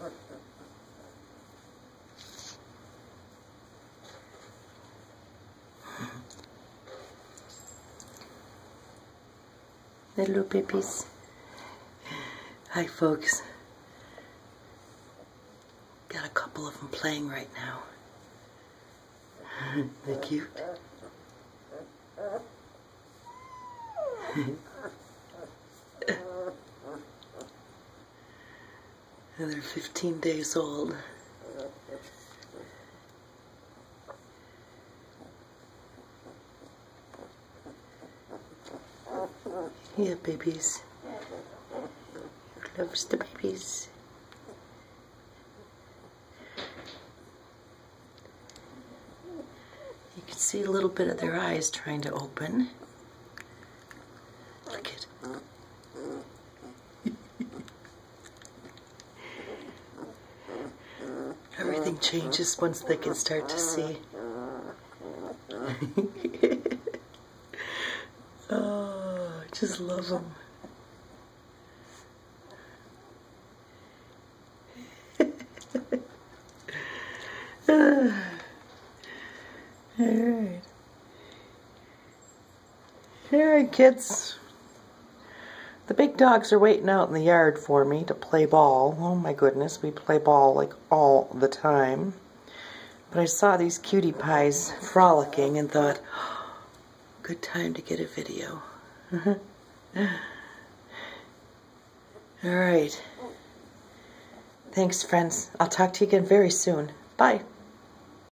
Little puppies. Hi folks. Got a couple of them playing right now. They're cute. And they're 15 days old. Yeah, babies. Loves the babies. You can see a little bit of their eyes trying to open. Look at everything changes once they can start to see. Oh, I just love them. Alright. Alright, kids. The big dogs are waiting out in the yard for me to play ball. Oh my goodness, we play ball like all the time. But I saw these cutie pies frolicking and thought, oh, good time to get a video. Alright. Thanks, friends. I'll talk to you again very soon. Bye.